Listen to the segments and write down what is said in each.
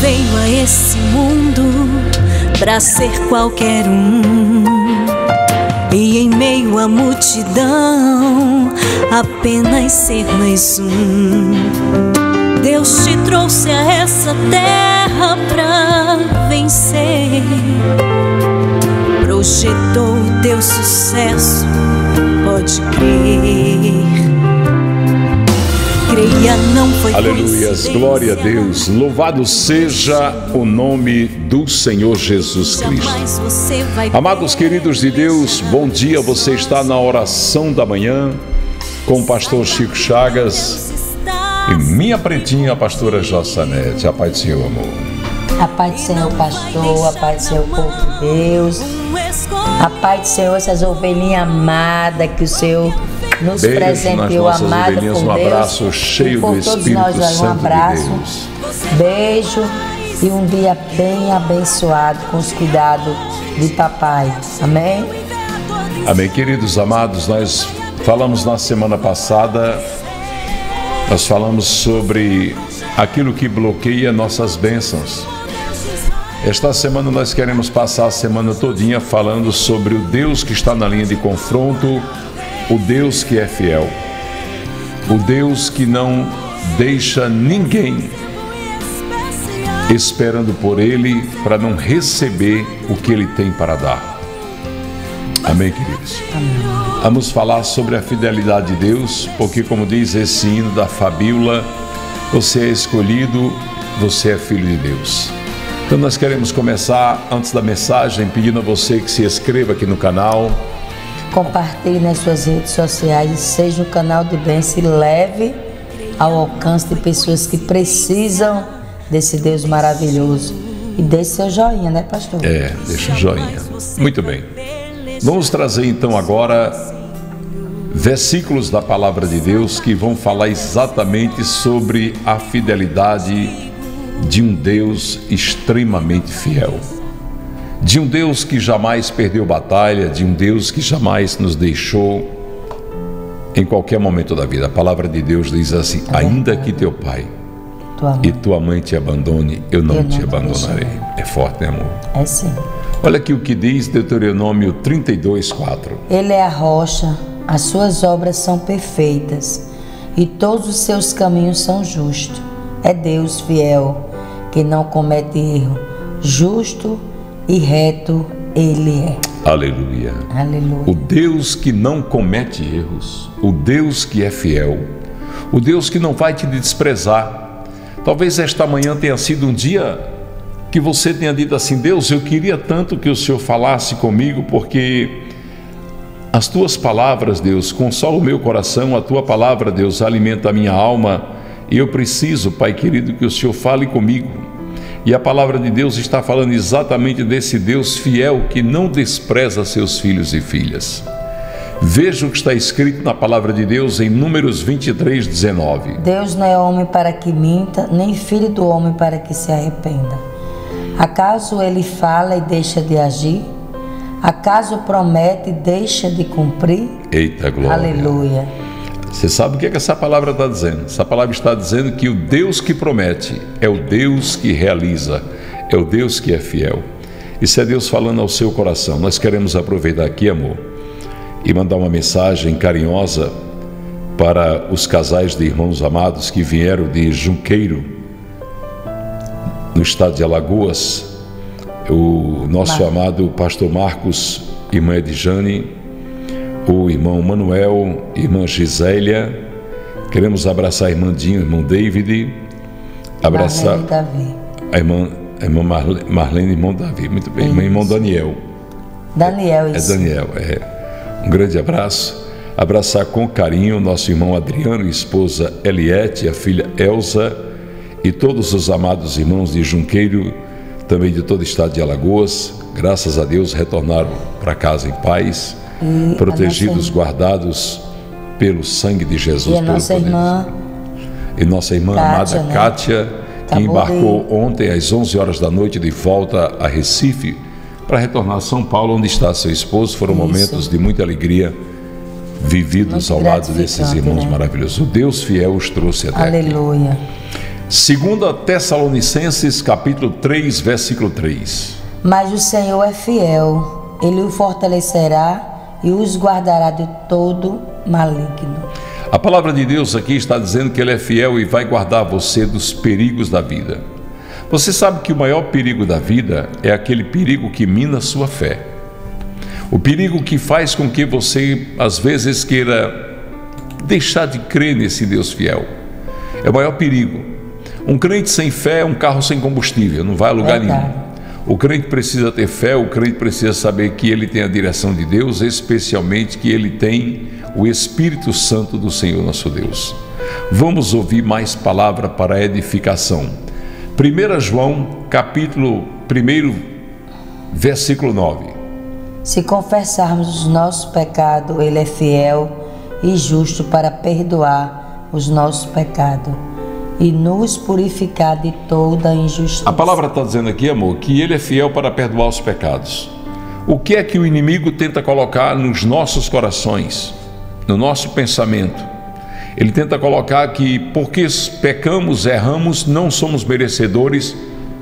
veio a esse mundo pra ser qualquer um, e em meio à multidão apenas ser mais um. Deus te trouxe a essa terra pra vencer, projetou teu sucesso, pode crer. Creia, não foi Aleluias, glória a Deus, louvado seja o nome do Senhor Jesus Cristo. Amados queridos de Deus, bom dia, você está na oração da manhã com o pastor Chico Chagas e minha pretinha, a pastora Jossanete. A paz do Senhor, amor. A paz do Senhor, pastor, a paz do Senhor, povo de Deus, a paz do Senhor, essas ovelhinhas amadas que o Senhor nos presenteou, amado por Deus. Um abraço cheio do Espírito Santo um abraço, de Deus. Beijo e um dia bem abençoado com os cuidados de papai. Amém? Amém, queridos amados, nós falamos na semana passada, nós falamos sobre aquilo que bloqueia nossas bênçãos. Esta semana nós queremos passar a semana todinha falando sobre o Deus que está na linha de confronto, o Deus que é fiel, o Deus que não deixa ninguém esperando por Ele para não receber o que Ele tem para dar. Amém, queridos? Amém. Vamos falar sobre a fidelidade de Deus, porque como diz esse hino da Fabíola, você é escolhido, você é filho de Deus. Então nós queremos começar, antes da mensagem, pedindo a você que se inscreva aqui no canal. Compartilhe nas suas redes sociais, seja um canal de bênção e leve ao alcance de pessoas que precisam desse Deus maravilhoso. E deixe seu joinha, né, pastor? Deixa o joinha. Muito bem. Vamos trazer então agora versículos da palavra de Deus que vão falar exatamente sobre a fidelidade de um Deus extremamente fiel. De um Deus que jamais perdeu batalha, de um Deus que jamais nos deixou em qualquer momento da vida. A palavra de Deus diz assim: ainda que teu pai e tua mãe te abandone, eu não te abandonarei. É forte, né, amor? É sim. Olha aqui o que diz Deuteronômio 32:4. Ele é a rocha, as suas obras são perfeitas e todos os seus caminhos são justos. É Deus fiel, que não comete erro, justo e reto Ele é. Aleluia. Aleluia. O Deus que não comete erros, o Deus que é fiel, o Deus que não vai te desprezar. Talvez esta manhã tenha sido um dia que você tenha dito assim: Deus, eu queria tanto que o Senhor falasse comigo, porque as tuas palavras, Deus, consolam o meu coração, a tua palavra, Deus, alimenta a minha alma, e eu preciso, Pai querido, que o Senhor fale comigo. E a palavra de Deus está falando exatamente desse Deus fiel que não despreza seus filhos e filhas. Veja o que está escrito na palavra de Deus em Números 23:19. Deus não é homem para que minta, nem filho do homem para que se arrependa. Acaso ele fala e deixa de agir? Acaso promete e deixa de cumprir? Eita glória! Aleluia! Você sabe o que essa palavra está dizendo? Essa palavra está dizendo que o Deus que promete é o Deus que realiza, é o Deus que é fiel. Isso é Deus falando ao seu coração. Nós queremos aproveitar aqui, amor, e mandar uma mensagem carinhosa para os casais de irmãos amados que vieram de Junqueiro, no estado de Alagoas. O nosso amado pastor Marcos, irmã Edjane, o irmão Manuel, irmã Gisélia. Queremos abraçar a irmã Dinho, irmão David, abraçar a irmã Marlene, irmão Davi. Muito bem, irmão Daniel. Isso. Daniel, um grande abraço. Abraçar com carinho o nosso irmão Adriano, esposa Eliette, a filha Elza, e todos os amados irmãos de Junqueiro, também de todo o estado de Alagoas. Graças a Deus retornaram para casa em paz, protegidos, guardados pelo sangue de Jesus. E nossa irmã amada Kátia, que embarcou ontem às 11 horas da noite de volta a Recife para retornar a São Paulo, onde está seu esposo. Foram momentos de muita alegria vividos ao lado desses irmãos maravilhosos. O Deus fiel os trouxe até Aleluia. aqui. 2 Tessalonicenses capítulo 3, versículo 3. Mas o Senhor é fiel, Ele o fortalecerá e os guardará de todo maligno. A palavra de Deus aqui está dizendo que Ele é fiel e vai guardar você dos perigos da vida. Você sabe que o maior perigo da vida é aquele perigo que mina a sua fé. O perigo que faz com que você, às vezes, queira deixar de crer nesse Deus fiel. É o maior perigo. Um crente sem fé é um carro sem combustível, não vai a lugar nenhum. O crente precisa ter fé, o crente precisa saber que ele tem a direção de Deus, especialmente que ele tem o Espírito Santo do Senhor nosso Deus. Vamos ouvir mais palavra para a edificação. 1 João, capítulo 1, versículo 9. Se confessarmos os nossos pecados, Ele é fiel e justo para perdoar os nossos pecados e nos purificar de toda injustiça. A palavra está dizendo aqui, amor, que Ele é fiel para perdoar os pecados. O que é que o inimigo tenta colocar nos nossos corações, no nosso pensamento? Ele tenta colocar que porque pecamos, erramos, não somos merecedores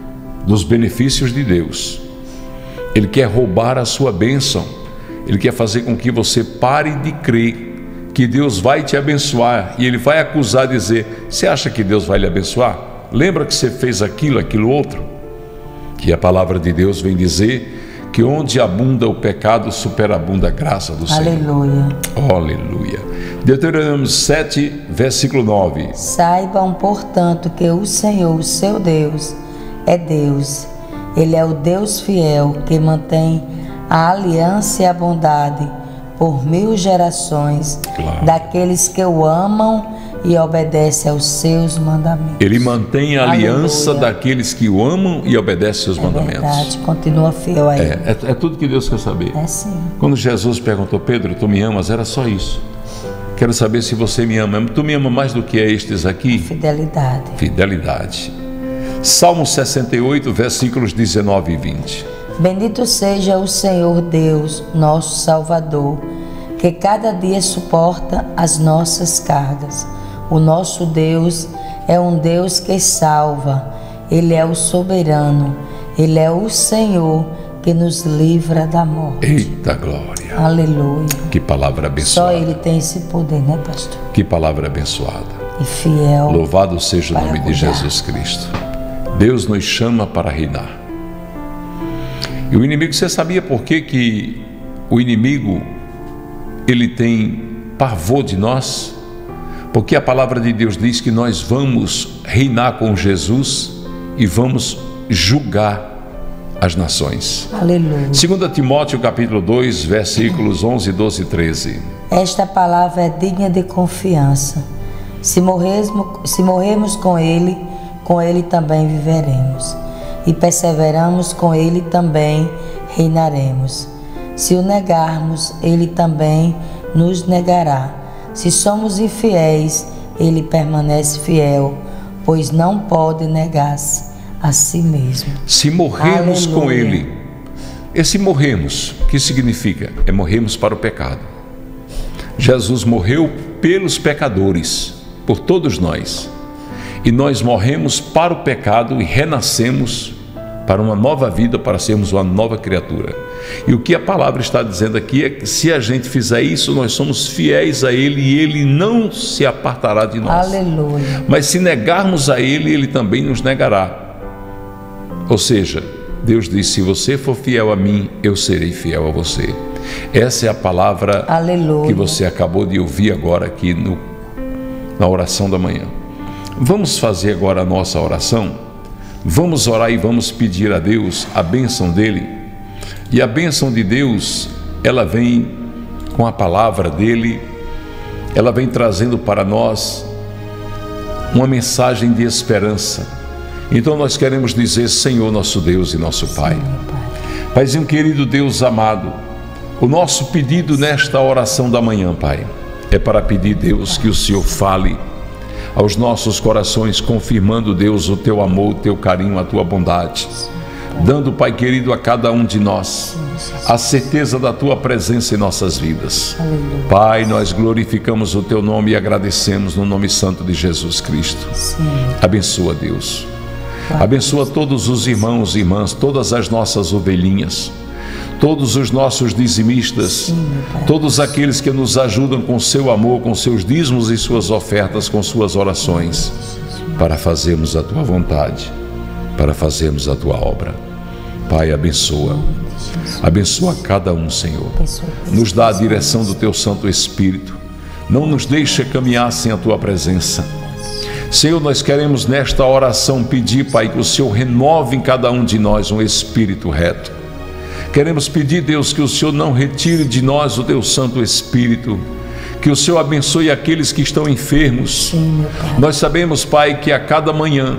dos benefícios de Deus. Ele quer roubar a sua bênção. Ele quer fazer com que você pare de crer que Deus vai te abençoar, e ele vai acusar, dizer: você acha que Deus vai lhe abençoar? Lembra que você fez aquilo outro? Que a palavra de Deus vem dizer que onde abunda o pecado, superabunda a graça do Senhor. Aleluia. Aleluia. Deuteronômio 7, versículo 9. Saibam, portanto, que o Senhor, seu Deus, é Deus. Ele é o Deus fiel que mantém a aliança e a bondade por 1000 gerações, claro, daqueles que o amam e obedecem aos seus mandamentos. Ele mantém a aliança, aleluia, daqueles que o amam e obedecem aos mandamentos. Verdade, continua fiel a ele. É tudo que Deus quer saber. É sim. Quando Jesus perguntou: Pedro, tu me amas? Era só isso. Quero saber se você me ama. Tu me ama mais do que estes aqui? Fidelidade. Fidelidade. Salmo 68, versículos 19 e 20. Bendito seja o Senhor Deus, nosso Salvador, que cada dia suporta as nossas cargas. O nosso Deus é um Deus que salva. Ele é o soberano. Ele é o Senhor que nos livra da morte. Eita glória! Aleluia! Que palavra abençoada! Só Ele tem esse poder, né, pastor? Que palavra abençoada! E fiel. Louvado seja o nome de Jesus Cristo. Deus nos chama para reinar. E o inimigo, você sabia por que o inimigo ele tem pavor de nós? Porque a palavra de Deus diz que nós vamos reinar com Jesus e vamos julgar as nações. Aleluia. 2 Timóteo capítulo 2, versículos 11, 12 e 13. Esta palavra é digna de confiança. Se morrermos com ele também viveremos. E perseveramos com ele também reinaremos. Se o negarmos, ele também nos negará. Se somos infiéis, ele permanece fiel, pois não pode negar-se a si mesmo. Se morrermos, aleluia, com ele. Esse morremos, o que significa? É morremos para o pecado. Jesus morreu pelos pecadores, por todos nós. E nós morremos para o pecado e renascemos para uma nova vida, para sermos uma nova criatura. E o que a palavra está dizendo aqui é que se a gente fizer isso, nós somos fiéis a Ele e Ele não se apartará de nós. Aleluia. Mas se negarmos a Ele, Ele também nos negará. Ou seja, Deus diz: se você for fiel a mim, eu serei fiel a você. Essa é a palavra, aleluia, que você acabou de ouvir agora aqui na oração da manhã. Vamos fazer agora a nossa oração. Vamos orar e vamos pedir a Deus a bênção dEle. E a bênção de Deus, ela vem com a palavra dEle, ela vem trazendo para nós uma mensagem de esperança. Então nós queremos dizer: Senhor nosso Deus e nosso Pai. Paizinho querido, Deus amado, o nosso pedido nesta oração da manhã, Pai, é para pedir, Deus, que o Senhor fale aos nossos corações, confirmando, Deus, o teu amor, o teu carinho, a tua bondade, dando, Pai querido, a cada um de nós a certeza da Tua presença em nossas vidas. Aleluia. Pai, nós glorificamos o Teu nome e agradecemos no nome santo de Jesus Cristo. Sim. Abençoa, Deus. Abençoa todos os irmãos e irmãs, todas as nossas ovelhinhas, todos os nossos dizimistas, Sim, todos aqueles que nos ajudam com seu amor, com seus dízimos e suas ofertas, com suas orações, para fazermos a Tua vontade, para fazermos a Tua obra. Pai, abençoa. Abençoa cada um, Senhor. Nos dá a direção do Teu Santo Espírito. Não nos deixa caminhar sem a Tua presença. Senhor, nós queremos nesta oração pedir, Pai, que o Senhor renove em cada um de nós um espírito reto. Queremos pedir, Deus, que o Senhor não retire de nós o Teu Santo Espírito, que o Senhor abençoe aqueles que estão enfermos. Sim, meu Pai. Nós sabemos, Pai, que a cada manhã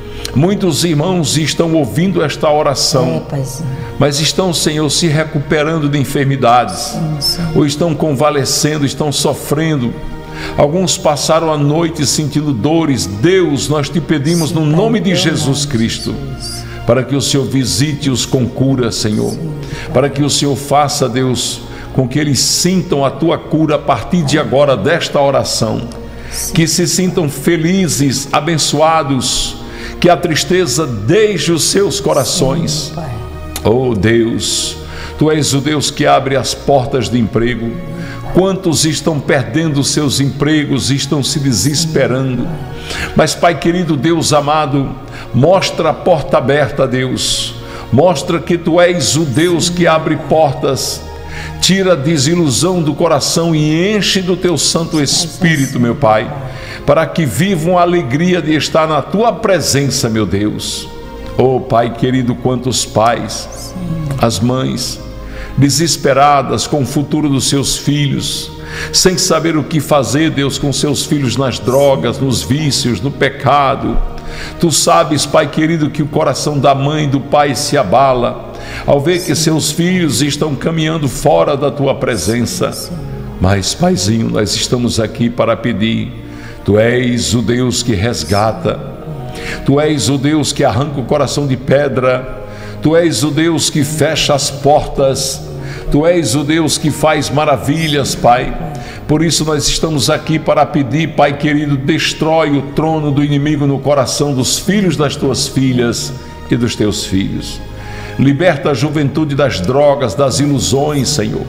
muitos irmãos estão ouvindo esta oração, Paizinho. mas estão, Senhor, se recuperando de enfermidades, Sim. ou estão convalescendo, estão sofrendo. Alguns passaram a noite sentindo dores. Deus, nós te pedimos no nome de Jesus Cristo, para que o Senhor visite-os com cura, Senhor, para que o Senhor faça, Deus, com que eles sintam a Tua cura a partir de agora, desta oração, que se sintam felizes, abençoados, que a tristeza deixe os seus corações. Pai. Oh Deus, Tu és o Deus que abre as portas de emprego. Quantos estão perdendo seus empregos, estão se desesperando. Mas, Pai querido, Deus amado, mostra a porta aberta, Deus. Mostra que Tu és o Deus que abre portas. Tira a desilusão do coração e enche do Teu Santo Espírito, meu Pai, para que vivam a alegria de estar na Tua presença, meu Deus. Oh, Pai querido, quantos pais, as mães, desesperadas com o futuro dos seus filhos, sem saber o que fazer, Deus, com seus filhos nas drogas, nos vícios, no pecado. Tu sabes, Pai querido, que o coração da mãe e do pai se abala ao ver que seus filhos estão caminhando fora da Tua presença. Mas, Paizinho, nós estamos aqui para pedir. Tu és o Deus que resgata. Tu és o Deus que arranca o coração de pedra. Tu és o Deus que fecha as portas. Tu és o Deus que faz maravilhas, Pai. Por isso nós estamos aqui para pedir, Pai querido, destrói o trono do inimigo no coração dos filhos das Tuas filhas e dos Teus filhos. Liberta a juventude das drogas, das ilusões, Senhor.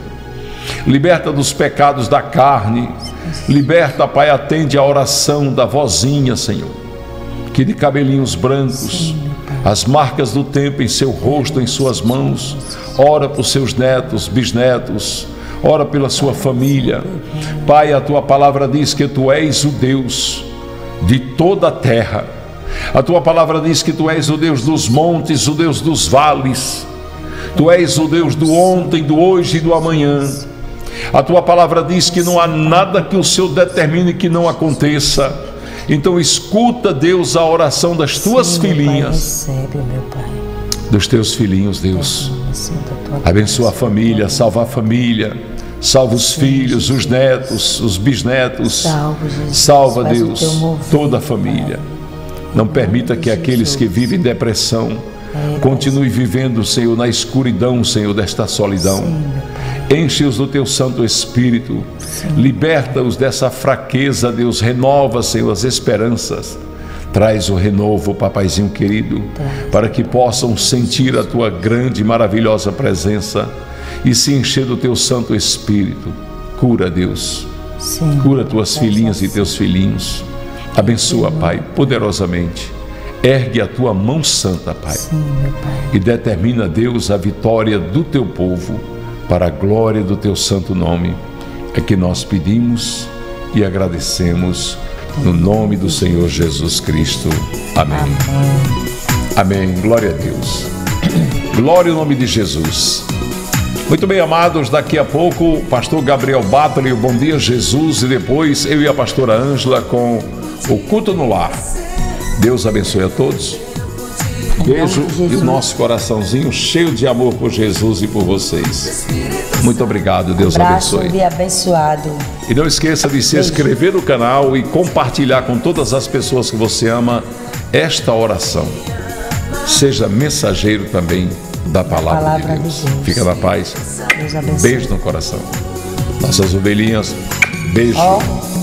Liberta dos pecados da carne. Liberta, Pai, atende a oração da vozinha, Senhor, que de cabelinhos brancos, as marcas do tempo em seu rosto, em suas mãos, ora por seus netos, bisnetos, ora pela sua família. Pai, a Tua palavra diz que Tu és o Deus de toda a terra. A Tua palavra diz que Tu és o Deus dos montes, o Deus dos vales. Tu és o Deus do ontem, do hoje e do amanhã. A Tua palavra diz que não há nada que o Senhor determine que não aconteça. Então escuta, Deus, a oração das Tuas filhinhas, Pai, recebe, meu Pai. dos Teus filhinhos, Deus. Abençoa a família, salva a família, salva os filhos, os netos, os bisnetos. Salva, Deus, toda a família. Não permita que aqueles que vivem depressão continuem vivendo, Senhor, na escuridão, Senhor, desta solidão. Enche-os do Teu Santo Espírito. Liberta-os dessa fraqueza, Deus. Renova, Senhor, as esperanças. Traz o renovo, papaizinho querido, para que possam sentir a Tua grande e maravilhosa presença e se encher do Teu Santo Espírito. Cura, Deus. Cura Tuas filhinhas e Teus filhinhos. Abençoa, Pai, poderosamente. Ergue a Tua mão santa, Pai, e determina, Deus, a vitória do Teu povo para a glória do Teu santo nome. É que nós pedimos e agradecemos no nome do Senhor Jesus Cristo. Amém. Amém. Glória a Deus. Glória ao nome de Jesus. Muito bem, amados, daqui a pouco o pastor Gabriel Battle, o Bom Dia Jesus, e depois eu e a pastora Ângela com o Culto no Lar. Deus abençoe a todos. Beijo e o nosso coraçãozinho cheio de amor por Jesus e por vocês. Muito obrigado, Deus abençoe. E abençoado. E não esqueça de se inscrever no canal e compartilhar com todas as pessoas que você ama esta oração. Seja mensageiro também da palavra de Deus. Fica na paz. Deus abençoe. Beijo no coração. Nossas ovelhinhas, beijo.